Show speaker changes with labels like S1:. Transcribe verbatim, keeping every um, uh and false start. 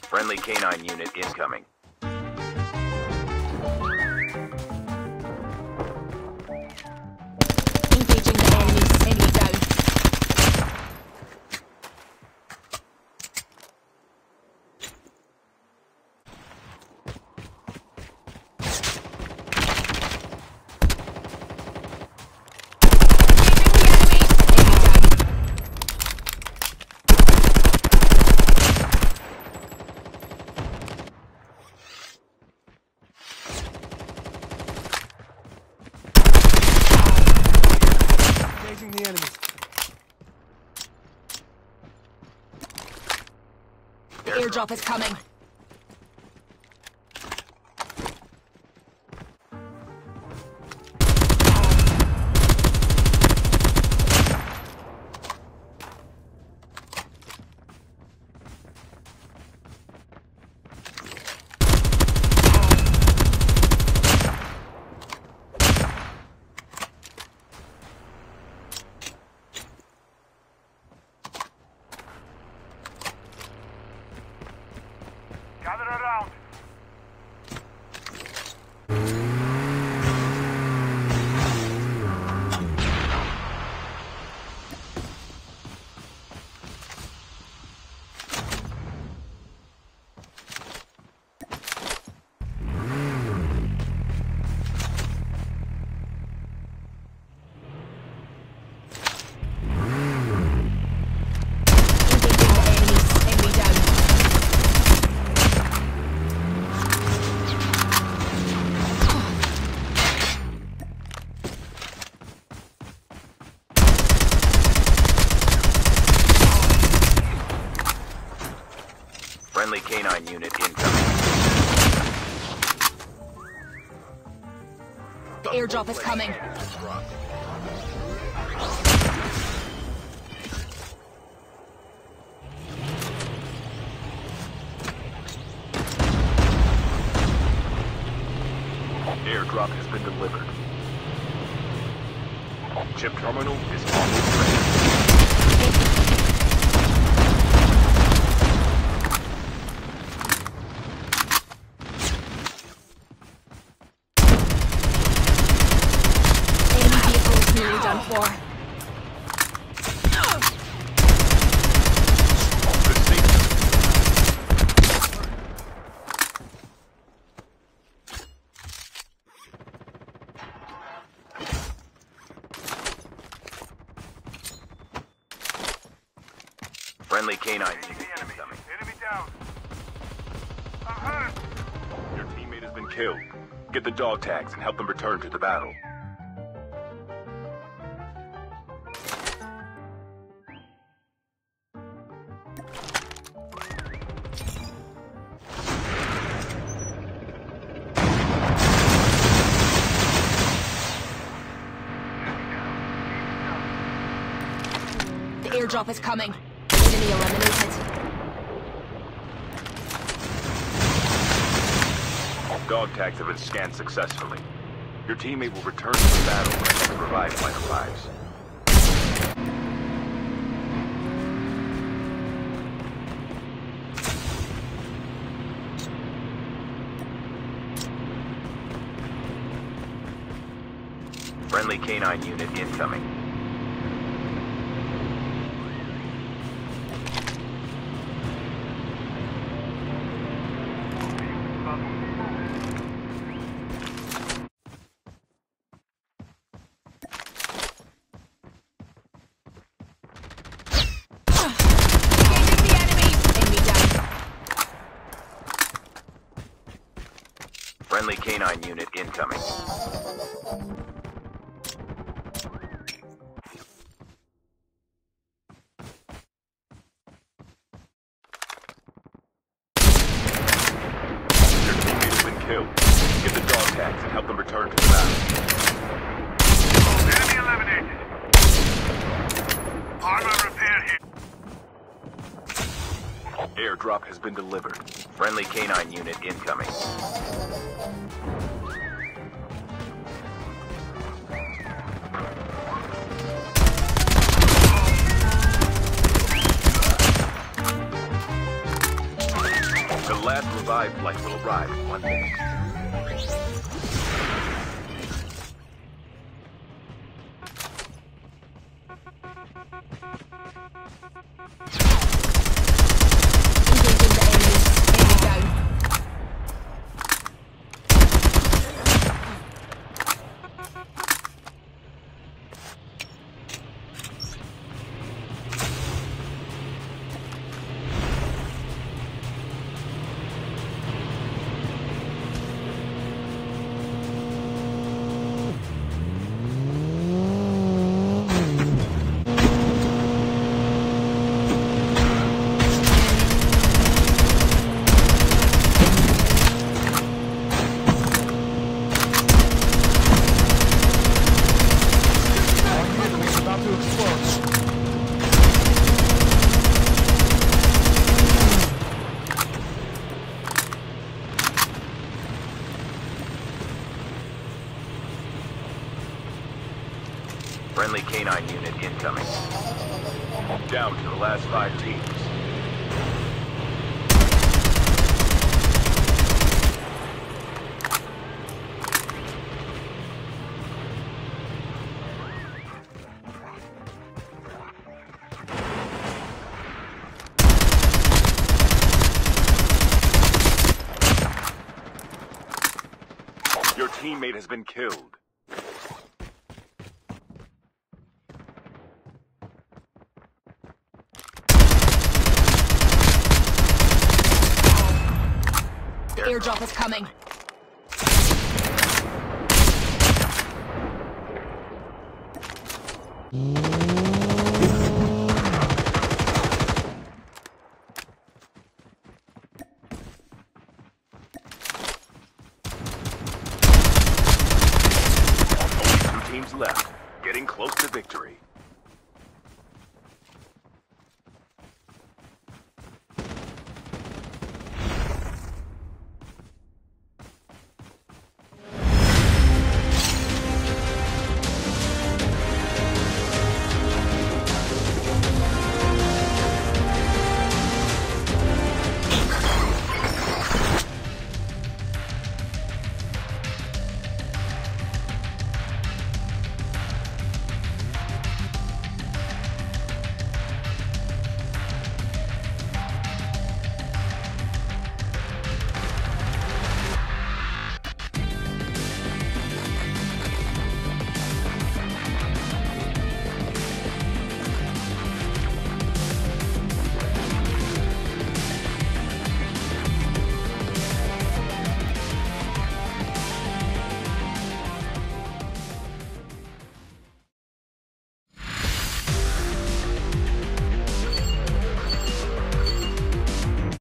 S1: Friendly canine unit incoming.
S2: Engaging the enemies. Enemy down.
S3: Engaging the enemies.
S2: The airdrop is coming.
S4: Gather around.
S2: Engaging the enemies. Enemy down.
S1: Friendly canine unit incoming.
S2: The airdrop is coming.
S1: Airdrop has been delivered. Chip terminal is almost ready.
S2: Enemy vehicle is nearly done for.
S1: Good safety. Friendly canine
S4: Engaging
S1: unit
S4: the enemy.
S1: incoming.
S4: Enemy down. I'm hurt.
S1: Your teammate has been killed. Get the dog tags and help them return to the battle.
S2: The airdrop is coming. Enemy eliminated.
S1: Dog tags have been scanned successfully. Your teammate will return to the battle when the revived flight arrives. Friendly canine unit incoming.
S2: Engaging the enemy. Enemy down.
S1: Friendly canine unit incoming. Your teammate has been killed. Get the dog tags and help them return to the battle.
S4: Enemy eliminated. Armor repair here.
S1: Airdrop has been delivered. Friendly canine unit incoming. last revived flight will arrive in one minute.
S2: Engaging the enemies. Enemy down.
S3: About to explode.
S1: Friendly canine unit incoming. Down to the last five teams. Your teammate has been killed.
S2: The airdrop is coming.
S5: Mm-hmm.